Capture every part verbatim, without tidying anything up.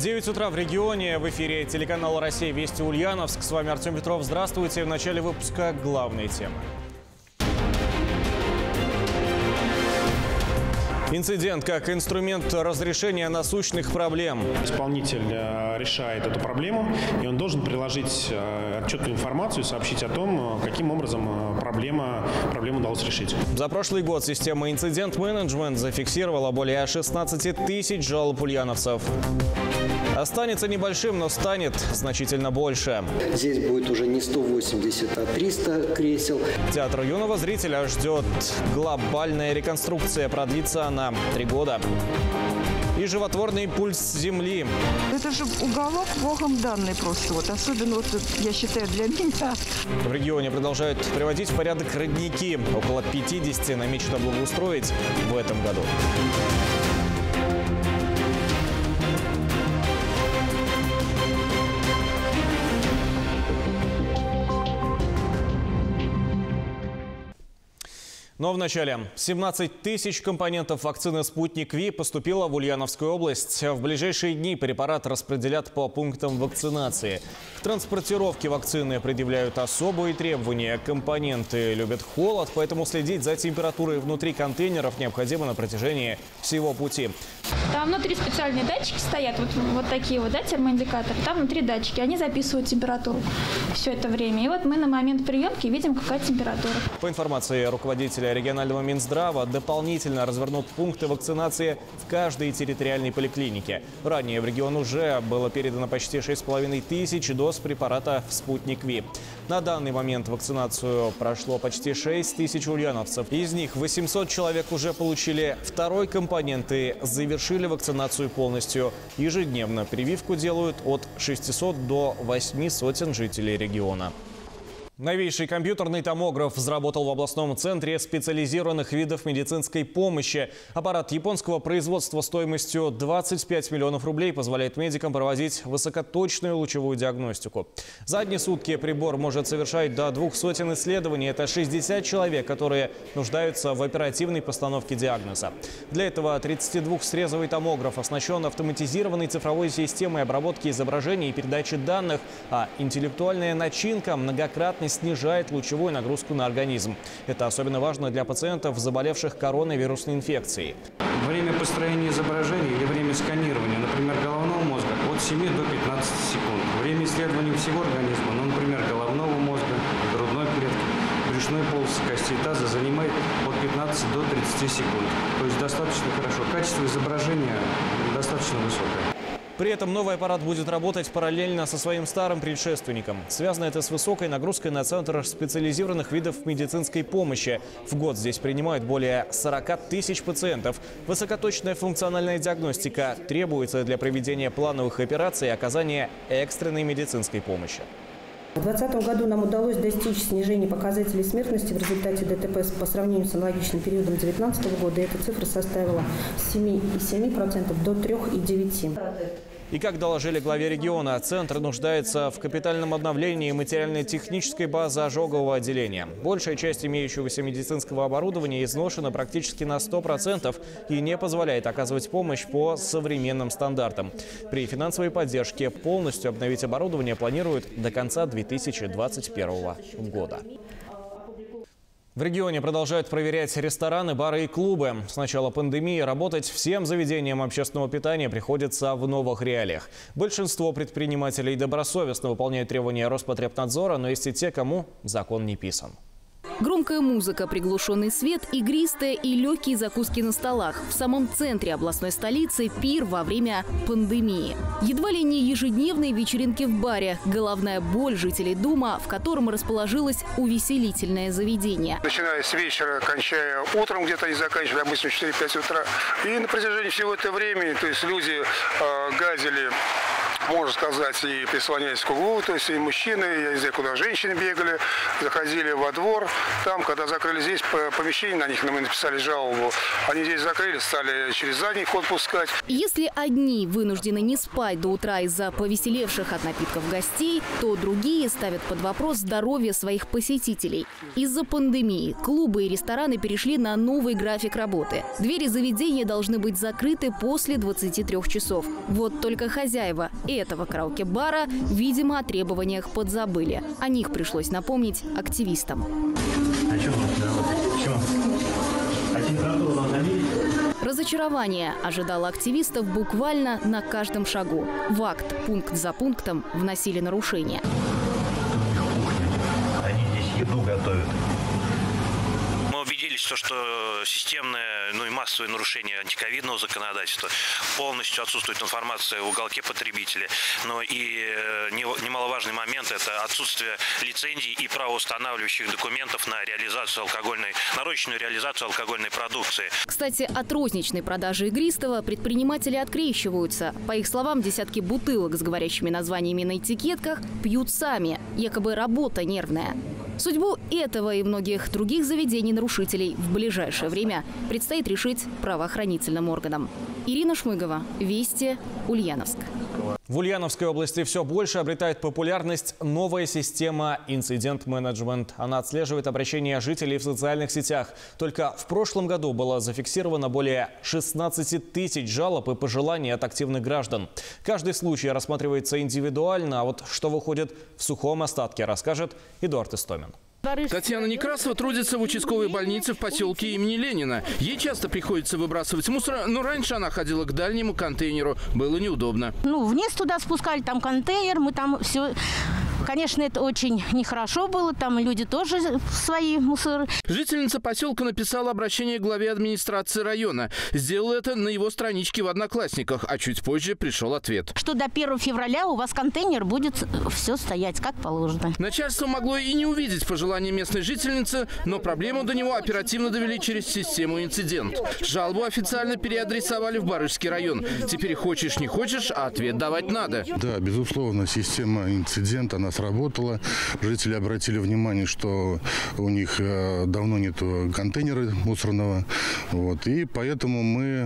девять утра в регионе. В эфире телеканал «Россия. Вести Ульяновск». С вами Артем Петров. Здравствуйте. В начале выпуска главные темы. Инцидент как инструмент разрешения насущных проблем. Исполнитель решает эту проблему, и он должен приложить отчетную информацию, сообщить о том, каким образом проблема, проблему удалось решить. За прошлый год система инцидент-менеджмент зафиксировала более шестнадцати тысяч жалоб ульяновцев. Останется небольшим, но станет значительно больше. Здесь будет уже не сто восемьдесят, а триста кресел. Театр юного зрителя ждет глобальная реконструкция. Продлится она три года. И животворный пульс Земли. Это же уголок Богом данный просто. Вот особенно, вот, я считаю, для меня. В регионе продолжают приводить в порядок родники. Около пятидесяти намечено благоустроить в этом году. Но вначале семнадцать тысяч компонентов вакцины «Спутник Ви» поступило в Ульяновскую область. В ближайшие дни препарат распределят по пунктам вакцинации. К транспортировке вакцины предъявляют особые требования. Компоненты любят холод, поэтому следить за температурой внутри контейнеров необходимо на протяжении всего пути. Там внутри специальные датчики стоят, вот, вот такие вот, да, термоиндикаторы. Там внутри датчики, они записывают температуру все это время. И вот мы на момент приемки видим, какая температура. По информации руководителя регионального Минздрава, дополнительно развернут пункты вакцинации в каждой территориальной поликлинике. Ранее в регион уже было передано почти шесть с половиной тысяч доз препарата «Спутник Ви». На данный момент вакцинацию прошло почти шесть тысяч ульяновцев. Из них восемьсот человек уже получили второй компонент и завершили вакцинацию полностью. Ежедневно прививку делают от шестисот до восьми сотен жителей региона. Новейший компьютерный томограф заработал в областном центре специализированных видов медицинской помощи. Аппарат японского производства стоимостью двадцать пять миллионов рублей позволяет медикам проводить высокоточную лучевую диагностику. За одни сутки прибор может совершать до двух сотен исследований. Это шестьдесят человек, которые нуждаются в оперативной постановке диагноза. Для этого тридцатидвухсрезовый томограф оснащен автоматизированной цифровой системой обработки изображений и передачи данных, а интеллектуальная начинка многократно снижает лучевую нагрузку на организм. Это особенно важно для пациентов, заболевших коронавирусной инфекцией. Время построения изображений или время сканирования, например, головного мозга, от семи до пятнадцати секунд. Время исследования всего организма, ну, например, головного мозга, грудной клетки, брюшной полости, костей таза занимает от пятнадцати до тридцати секунд. То есть достаточно хорошо. Качество изображения достаточно высокое. При этом новый аппарат будет работать параллельно со своим старым предшественником. Связано это с высокой нагрузкой на Центр специализированных видов медицинской помощи. В год здесь принимают более сорока тысяч пациентов. Высокоточная функциональная диагностика требуется для проведения плановых операций и оказания экстренной медицинской помощи. В две тысячи двадцатом году нам удалось достичь снижения показателей смертности в результате ДТП по сравнению с аналогичным периодом две тысячи девятнадцатого года. Эта цифра составила с семи и семи процентов до трёх и девяти процентов. И как доложили главе региона, центр нуждается в капитальном обновлении материально-технической базы ожогового отделения. Большая часть имеющегося медицинского оборудования изношена практически на сто процентов и не позволяет оказывать помощь по современным стандартам. При финансовой поддержке полностью обновить оборудование планируют до конца две тысячи двадцать первого года. В регионе продолжают проверять рестораны, бары и клубы. С начала пандемии работать всем заведениям общественного питания приходится в новых реалиях. Большинство предпринимателей добросовестно выполняют требования Роспотребнадзора, но есть и те, кому закон не писан. Громкая музыка, приглушенный свет, игристые и легкие закуски на столах. В самом центре областной столицы пир во время пандемии. Едва ли не ежедневные вечеринки в баре. Головная боль жителей дома, в котором расположилось увеселительное заведение. Начиная с вечера, кончая утром, где-то они заканчивали обычно в четыре-пять утра. И на протяжении всего этого времени, то есть люди э, газили можно сказать, и прислоняясь к углу, то есть и мужчины, я не знаю, куда женщины бегали, заходили во двор. Там, когда закрыли здесь помещение, на них мы написали жалобу, они здесь закрыли, стали через задний ход пускать. Если одни вынуждены не спать до утра из-за повеселевших от напитков гостей, то другие ставят под вопрос здоровье своих посетителей. Из-за пандемии клубы и рестораны перешли на новый график работы. Двери заведения должны быть закрыты после двадцати трёх часов. Вот только хозяева этого караоке-бара, видимо, о требованиях подзабыли. О них пришлось напомнить активистам. А что Почему? А температуру надо мерить? Разочарование ожидало активистов буквально на каждом шагу. В акт пункт за пунктом вносили нарушения. Они здесь еду готовят. Мы убедились, что, что системное, ну и массовое нарушение антиковидного законодательства, полностью отсутствует информация в уголке потребителя. Но и немаловажный момент – это отсутствие лицензий и правоустанавливающих документов на реализацию алкогольной, на розничную реализацию алкогольной продукции. Кстати, от розничной продажи игристого предприниматели открещиваются. По их словам, десятки бутылок с говорящими названиями на этикетках пьют сами. Якобы работа нервная. Судьбу этого и многих других заведений нарушителей в ближайшее время предстоит решить правоохранительным органам. Ирина Шмыгова, Вести, Ульяновск. В Ульяновской области все больше обретает популярность новая система «Инцидент-менеджмент». Она отслеживает обращения жителей в социальных сетях. Только в прошлом году было зафиксировано более шестнадцати тысяч жалоб и пожеланий от активных граждан. Каждый случай рассматривается индивидуально, а вот что выходит в сухом остатке, расскажет Эдуард Истомин. Татьяна Некрасова трудится в участковой больнице в поселке имени Ленина. Ей часто приходится выбрасывать мусор, но раньше она ходила к дальнему контейнеру. Было неудобно. Ну, вниз туда спускали, там контейнер, мы там все... Конечно, это очень нехорошо было, там люди тоже свои мусоры. Жительница поселка написала обращение главе администрации района. Сделала это на его страничке в Одноклассниках, а чуть позже пришел ответ. Что до первого февраля у вас контейнер будет все стоять как положено. Начальство могло и не увидеть пожелания местной жительницы, но проблему до него оперативно довели через систему «Инцидент». Жалобу официально переадресовали в Барышский район. Теперь хочешь не хочешь, а ответ давать надо. Да, безусловно, система «Инцидент», она сработала. Жители обратили внимание, что у них давно нет контейнера мусорного. Вот, и поэтому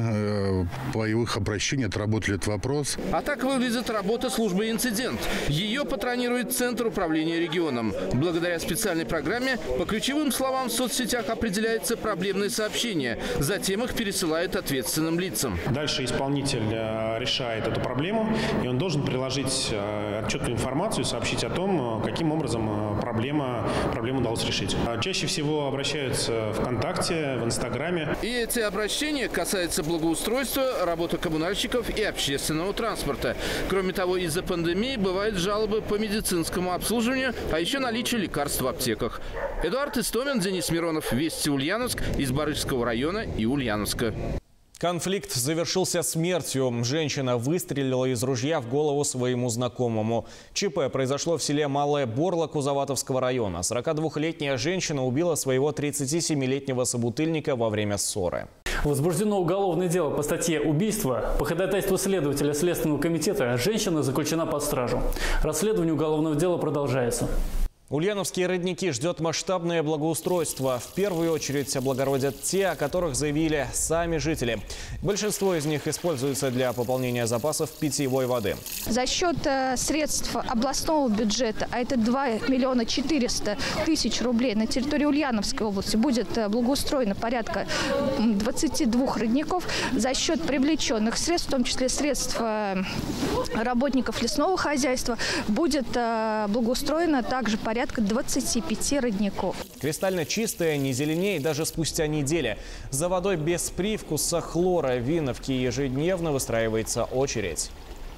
мы по их обращению отработали этот вопрос. А так выглядит работа службы «Инцидент». Ее патронирует Центр управления регионом. Благодаря специальной программе по ключевым словам в соцсетях определяется проблемное сообщение. Затем их пересылают ответственным лицам. Дальше исполнитель решает эту проблему, и он должен приложить отчетную информацию, сообщить о том, каким образом проблема, проблему удалось решить. Чаще всего обращаются ВКонтакте, в Инстаграме. И эти обращения касаются благоустройства, работы коммунальщиков и общественного транспорта. Кроме того, из-за пандемии бывают жалобы по медицинскому обслуживанию, а еще наличие лекарств в аптеках. Эдуард Истомин, Денис Миронов, Вести, Ульяновск, из Барышского района и Ульяновска. Конфликт завершился смертью. Женщина выстрелила из ружья в голову своему знакомому. ЧП произошло в селе Малая Борла Кузоватовского района. сорокадвухлетняя женщина убила своего тридцатисемилетнего собутыльника во время ссоры. Возбуждено уголовное дело по статье «Убийство». По ходатайству следователя Следственного комитета женщина заключена под стражу. Расследование уголовного дела продолжается. Ульяновские родники ждет масштабное благоустройство. В первую очередь облагородят те, о которых заявили сами жители. Большинство из них используется для пополнения запасов питьевой воды. За счет э, средств областного бюджета, а это два миллиона четыреста тысяч рублей, на территории Ульяновской области будет э, благоустроено порядка двадцати двух родников. За счет привлеченных средств, в том числе средств э, работников лесного хозяйства, будет э, благоустроено также порядка порядка двадцати пяти родников. Кристально чистая, не зеленеет даже спустя недели. За водой без привкуса хлора в Виновке ежедневно выстраивается очередь.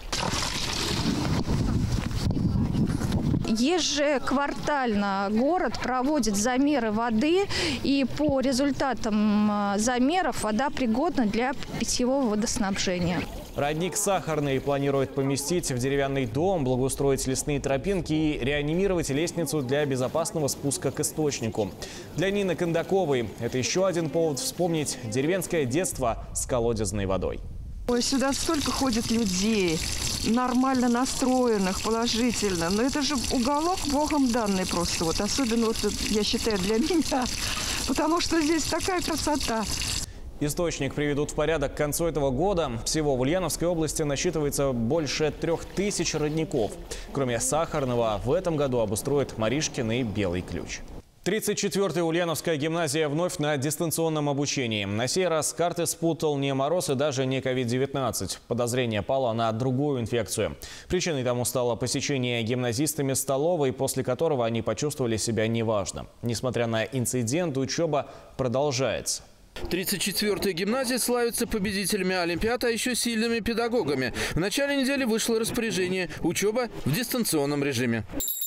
Ежеквартально город проводит замеры воды, и по результатам замеров вода пригодна для питьевого водоснабжения. Родник Сахарный планирует поместить в деревянный дом, благоустроить лесные тропинки и реанимировать лестницу для безопасного спуска к источнику. Для Нины Кондаковой это еще один повод вспомнить деревенское детство с колодезной водой. Ой, сюда столько ходит людей, нормально настроенных, положительно. Но это же уголок Богом данный просто. Вот особенно, вот, я считаю, для меня. Потому что здесь такая красота. Источник приведут в порядок к концу этого года. Всего в Ульяновской области насчитывается больше трех тысяч родников. Кроме Сахарного, в этом году обустроят Маришкин и Белый Ключ. тридцать четвёртая Ульяновская гимназия вновь на дистанционном обучении. На сей раз карты спутал не мороз и даже не ковид девятнадцать. Подозрение пало на другую инфекцию. Причиной тому стало посещение гимназистами столовой, после которого они почувствовали себя неважно. Несмотря на инцидент, учеба продолжается. тридцать четвёртая гимназия славится победителями Олимпиад, а еще сильными педагогами. В начале недели вышло распоряжение – учеба в дистанционном режиме.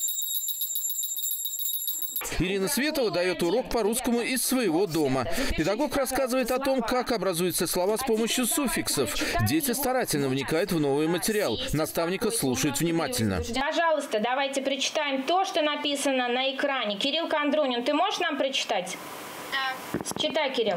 Ирина Светова дает урок по-русскому из своего дома. Педагог рассказывает о том, как образуются слова с помощью суффиксов. Дети старательно вникают в новый материал. Наставника слушают внимательно. Пожалуйста, давайте прочитаем то, что написано на экране. Кирилл Кондрунин, ты можешь нам прочитать? Да. Читай, Кирилл.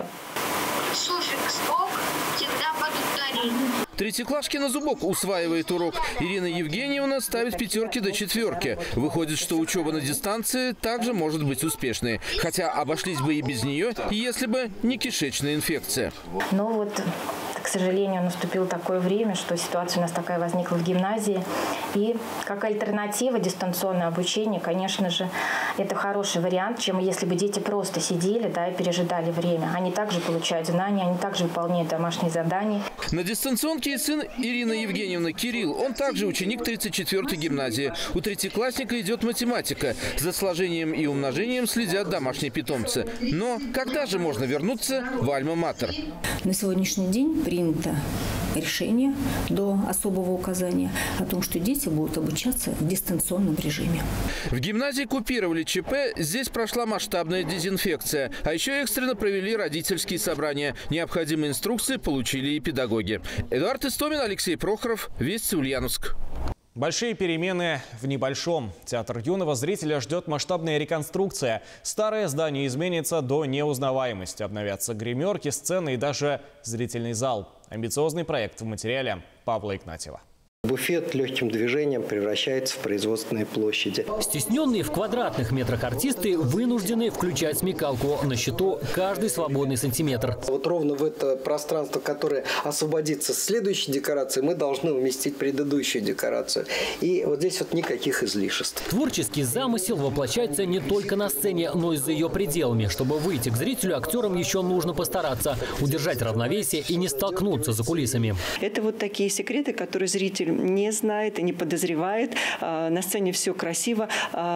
Суффикс «ок» всегда повторить. Третьеклашки на зубок усваивает урок. Ирина Евгеньевна ставит пятерки до четверки. Выходит, что учеба на дистанции также может быть успешной. Хотя обошлись бы и без нее, если бы не кишечная инфекция. Ну вот, к сожалению, наступило такое время, что ситуация у нас такая возникла в гимназии. И как альтернатива дистанционное обучение, конечно же, это хороший вариант, чем если бы дети просто сидели, да, и пережидали время. Они также получают знания, они также выполняют домашние задания. На дистанционке и сын Ирины Евгеньевны Кирилл. Он также ученик тридцать четвёртой гимназии. У третьеклассника идет математика. За сложением и умножением следят домашние питомцы. Но когда же можно вернуться в альма-матер? На сегодняшний день принято решение до особого указания о том, что дети будут обучаться в дистанционном режиме. В гимназии купировали ЧП, здесь прошла масштабная дезинфекция. А еще экстренно провели родительские собрания. Необходимые инструкции получили и педагоги. Эдуард Истомин, Алексей Прохоров, Вести, Ульяновск. Большие перемены в небольшом. Театр юного зрителя ждет масштабная реконструкция. Старое здание изменится до неузнаваемости. Обновятся гримерки, сцены и даже зрительный зал. Амбициозный проект в материале Павла Игнатьева. Буфет легким движением превращается в производственные площади. Стесненные в квадратных метрах артисты вынуждены включать смекалку. На счету каждый свободный сантиметр. Вот ровно в это пространство, которое освободится с следующей декорации, мы должны уместить предыдущую декорацию. И вот здесь вот никаких излишеств. Творческий замысел воплощается не только на сцене, но и за ее пределами. Чтобы выйти к зрителю, актерам еще нужно постараться удержать равновесие и не столкнуться за кулисами. Это вот такие секреты, которые зритель не знает и не подозревает. На сцене все красиво.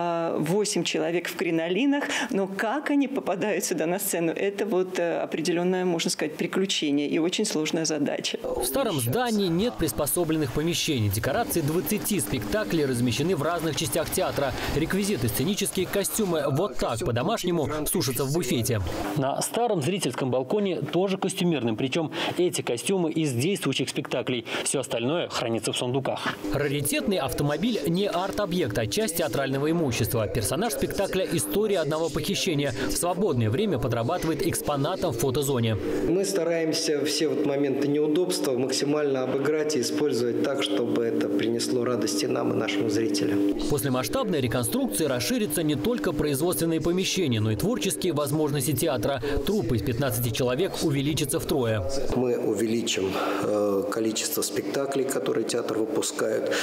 Восемь человек в кринолинах. Но как они попадают сюда на сцену, это вот определенное, можно сказать, приключение и очень сложная задача. В старом здании нет приспособленных помещений. Декорации двадцати спектаклей размещены в разных частях театра. Реквизиты, сценические костюмы вот так по-домашнему сушатся в буфете. На старом зрительском балконе тоже костюмерным. Причем эти костюмы из действующих спектаклей. Все остальное хранится в сундуках. Раритетный автомобиль не арт-объект, а часть театрального имущества. Персонаж спектакля «История одного похищения» в свободное время подрабатывает экспонатом в фотозоне. Мы стараемся все вот моменты неудобства максимально обыграть и использовать так, чтобы это принесло радости нам и нашим зрителям. После масштабной реконструкции расширится не только производственные помещения, но и творческие возможности театра. Труппа из пятнадцати человек увеличится втрое. Мы увеличим э, количество спектаклей, которые театр выпускают.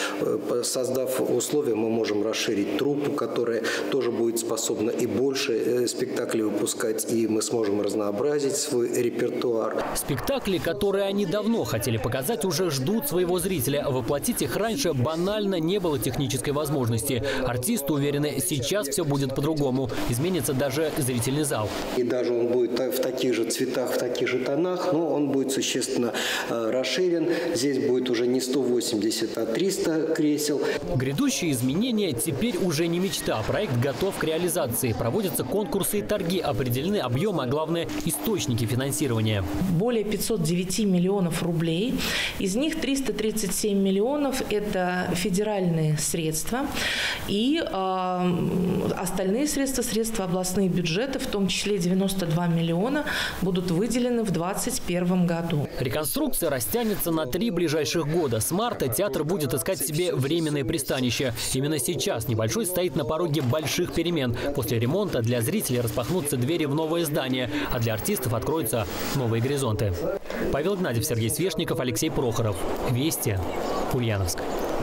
Создав условия, мы можем расширить труппу, которая тоже будет способна и больше спектаклей выпускать, и мы сможем разнообразить свой репертуар. Спектакли, которые они давно хотели показать, уже ждут своего зрителя. Воплотить их раньше банально не было технической возможности. Артисты уверены, сейчас все будет по-другому. Изменится даже зрительный зал. И даже он будет в таких же цветах, в таких же тонах, но он будет существенно расширен. Здесь будет уже не сто восемьдесят восемьдесят, а триста кресел. Грядущие изменения теперь уже не мечта. Проект готов к реализации. Проводятся конкурсы и торги, определены объемы, а главное – источники финансирования. Более пятисот девяти миллионов рублей. Из них триста тридцать семь миллионов – это федеральные средства. И э, остальные средства, средства областных бюджетов, в том числе девяносто два миллиона, будут выделены в две тысячи двадцать первом году. Реконструкция растянется на три ближайших года. С марта театр будет искать себе временное пристанище. Именно сейчас небольшой стоит на пороге больших перемен. После ремонта для зрителей распахнутся двери в новое здание, а для артистов откроются новые горизонты. Павел Игнатьев, Сергей Свешников, Алексей Прохоров. Вести. Ульяновск.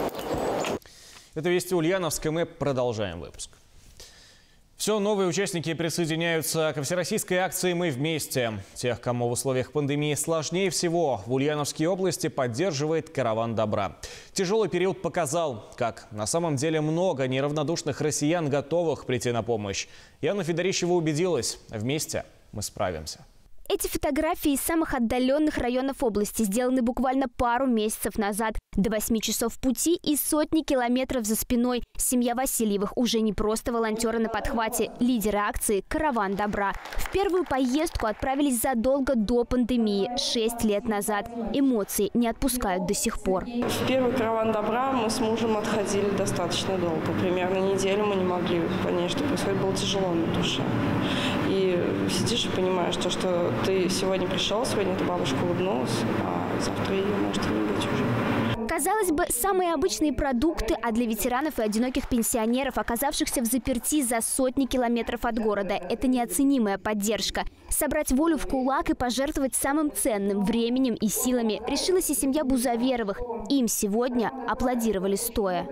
Это «Вести Ульяновск», и мы продолжаем выпуск. Все новые участники присоединяются ко всероссийской акции «Мы вместе». Тех, кому в условиях пандемии сложнее всего, в Ульяновской области поддерживает «Караван добра». Тяжелый период показал, как на самом деле много неравнодушных россиян, готовых прийти на помощь. Яна Федорищева убедилась – вместе мы справимся. Эти фотографии из самых отдаленных районов области сделаны буквально пару месяцев назад. До восьми часов пути и сотни километров за спиной. Семья Васильевых уже не просто волонтеры на подхвате, лидеры акции «Караван добра». В первую поездку отправились задолго до пандемии, шесть лет назад. Эмоции не отпускают до сих пор. В первый «Караван добра» мы с мужем отходили достаточно долго. Примерно неделю мы не могли понять, что происходит. Было тяжело на душе. И сидишь и понимаешь, то, что ты сегодня пришел, сегодня эта бабушка улыбнулась, а завтра ее может и не быть уже. Казалось бы, самые обычные продукты, а для ветеранов и одиноких пенсионеров, оказавшихся в заперти за сотни километров от города, это неоценимая поддержка. Собрать волю в кулак и пожертвовать самым ценным – временем и силами – решилась и семья Бузаверовых. Им сегодня аплодировали стоя.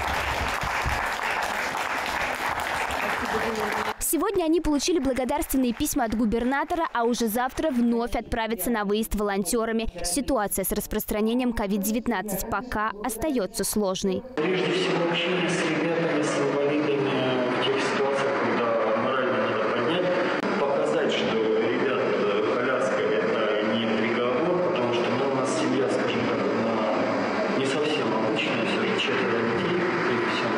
Сегодня они получили благодарственные письма от губернатора, а уже завтра вновь отправятся на выезд волонтерами. Ситуация с распространением ковид девятнадцать пока остается сложной. Прежде всего, общение с ребятами, с инвалидами в тех ситуациях, когда морально надо поднять, показать, что ребят коляска – это не приговор, потому что ну, у нас семья, скажем так, она не совсем обычная, все же четверо детей, и все.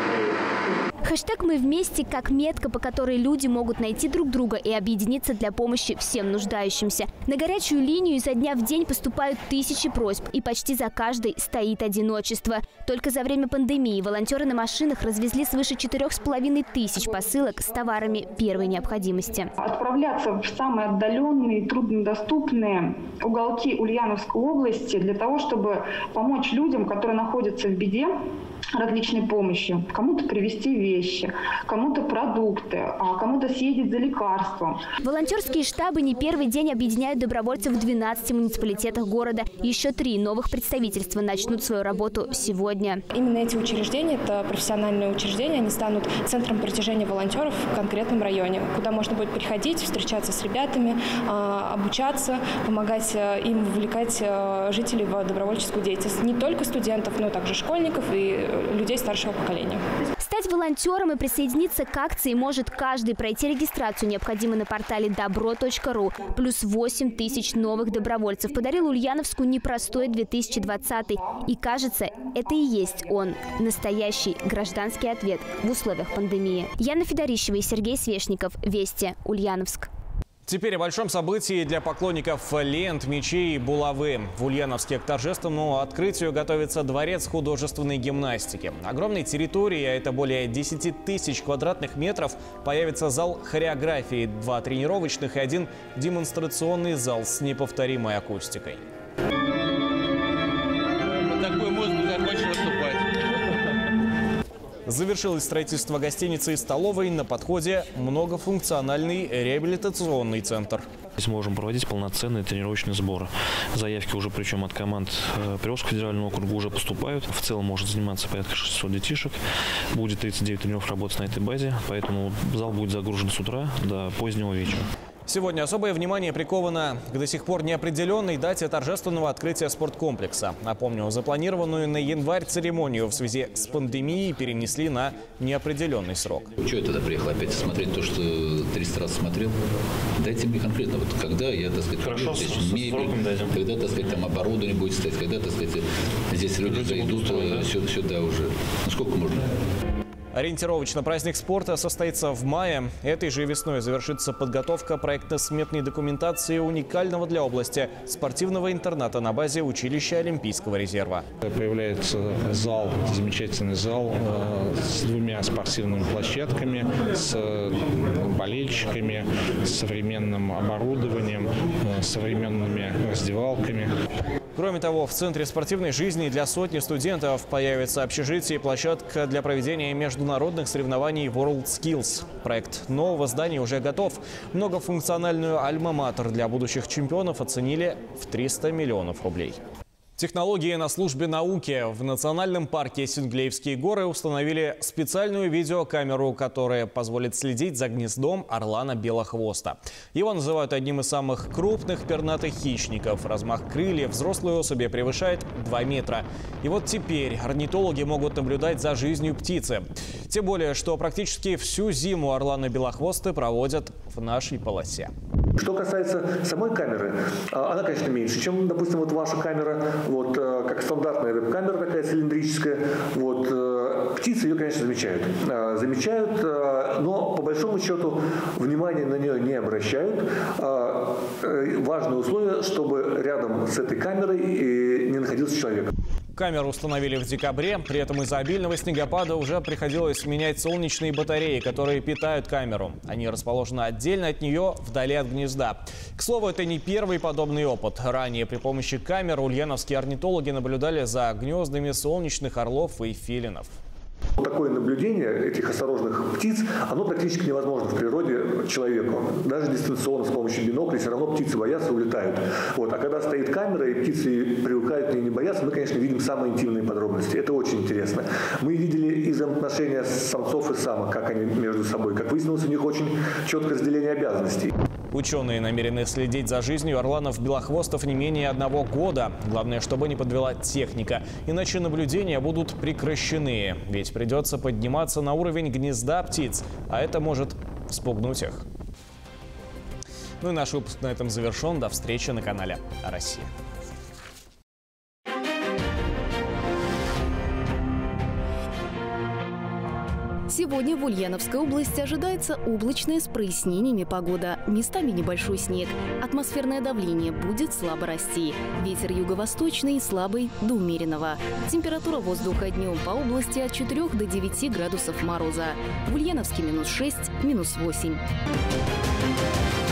Хэштег «Мы вместе» как метка, по которой люди могут найти друг друга и объединиться для помощи всем нуждающимся. На горячую линию изо дня в день поступают тысячи просьб, и почти за каждой стоит одиночество. Только за время пандемии волонтеры на машинах развезли свыше четырех с половиной тысяч посылок с товарами первой необходимости. Отправляться в самые отдаленные, труднодоступные уголки Ульяновской области для того, чтобы помочь людям, которые находятся в беде, различной помощи. Кому-то привезти вещи, кому-то продукты, а кому-то съездить за лекарством. Волонтерские штабы не первый день объединяют добровольцев в двенадцати муниципалитетах города. Еще три новых представительства начнут свою работу сегодня. Именно эти учреждения, это профессиональные учреждения, они станут центром притяжения волонтеров в конкретном районе, куда можно будет приходить, встречаться с ребятами, обучаться, помогать им вовлекать жителей в добровольческую деятельность. Не только студентов, но также школьников и людей старшего поколения. Стать волонтером и присоединиться к акции может каждый. Пройти регистрацию необходимо на портале добро точка ру. Плюс восемь тысяч новых добровольцев подарил Ульяновску непростой две тысячи двадцатый. И кажется, это и есть он. Настоящий гражданский ответ в условиях пандемии. Яна Федорищева и Сергей Свешников. Вести. Ульяновск. Теперь о большом событии для поклонников лент, мечей и булавы. В Ульяновске к торжественному открытию готовится дворец художественной гимнастики. На огромной территории, а это более десяти тысяч квадратных метров, появится зал хореографии, два тренировочных и один демонстрационный зал с неповторимой акустикой. Такой музыку захочешь выступать. Завершилось строительство гостиницы и столовой. На подходе многофункциональный реабилитационный центр. Здесь мы можем проводить полноценные тренировочные сборы. Заявки уже, причем от команд Приволжского федерального округа, уже поступают. В целом может заниматься порядка шестисот детишек. Будет тридцать девять тренеров работать на этой базе, поэтому зал будет загружен с утра до позднего вечера. Сегодня особое внимание приковано к до сих пор неопределенной дате торжественного открытия спорткомплекса. Напомню, запланированную на январь церемонию в связи с пандемией перенесли на неопределенный срок. Чего я тогда приехал опять смотреть то, что триста раз смотрел? Дайте мне конкретно, вот когда я, так сказать, Хорошо, здесь с, мебель, с когда, так сказать, там оборудование будет стоять, когда, так сказать, здесь люди, люди зайдут сюда, сюда уже. Ну сколько можно? Ориентировочно праздник спорта состоится в мае. Этой же весной завершится подготовка проектно-сметной документации уникального для области спортивного интерната на базе училища Олимпийского резерва. Появляется зал, замечательный зал э, с двумя спортивными площадками, с болельщиками, с современным оборудованием, э, современными раздевалками. Кроме того, в Центре спортивной жизни для сотни студентов появится общежитие и площадка для проведения международных соревнований WorldSkills. Проект нового здания уже готов. Многофункциональную альма-матер для будущих чемпионов оценили в триста миллионов рублей. Технологии на службе науки. В национальном парке Синглеевские горы установили специальную видеокамеру, которая позволит следить за гнездом орлана белохвоста. Его называют одним из самых крупных пернатых хищников. Размах крыльев взрослой особи превышает два метра. И вот теперь орнитологи могут наблюдать за жизнью птицы. Тем более, что практически всю зиму орланы белохвосты проводят в нашей полосе. Что касается самой камеры, она, конечно, меньше, чем, допустим, вот ваша камера, вот, как стандартная веб-камера такая цилиндрическая. Вот, птицы ее, конечно, замечают. Замечают, но по большому счету внимания на нее не обращают. Важное условие, чтобы рядом с этой камерой не находился человек. Камеру установили в декабре. При этом из-за обильного снегопада уже приходилось менять солнечные батареи, которые питают камеру. Они расположены отдельно от нее, вдали от гнезда. К слову, это не первый подобный опыт. Ранее при помощи камер ульяновские орнитологи наблюдали за гнездами солнечных орлов и филинов. Такое наблюдение этих осторожных птиц, оно практически невозможно в природе человеку. Даже дистанционно с помощью бинокля все равно птицы боятся, улетают. Вот. А когда стоит камера и птицы привыкают к ней не бояться, мы, конечно, видим самые интимные подробности. Это очень интересно. Мы видели и взаимоотношения самцов и самок, как они между собой. Как выяснилось, у них очень четкое разделение обязанностей. Ученые намерены следить за жизнью орланов-белохвостов не менее одного года. Главное, чтобы не подвела техника. Иначе наблюдения будут прекращены. Ведь придется подниматься на уровень гнезда птиц. А это может вспугнуть их. Ну и наш выпуск на этом завершен. До встречи на канале «Россия». Сегодня в Ульяновской области ожидается облачная с прояснениями погода. Местами небольшой снег. Атмосферное давление будет слабо расти. Ветер юго-восточный слабый до умеренного. Температура воздуха днем по области от четырёх до девяти градусов мороза. В Ульяновске минус шесть, минус восемь.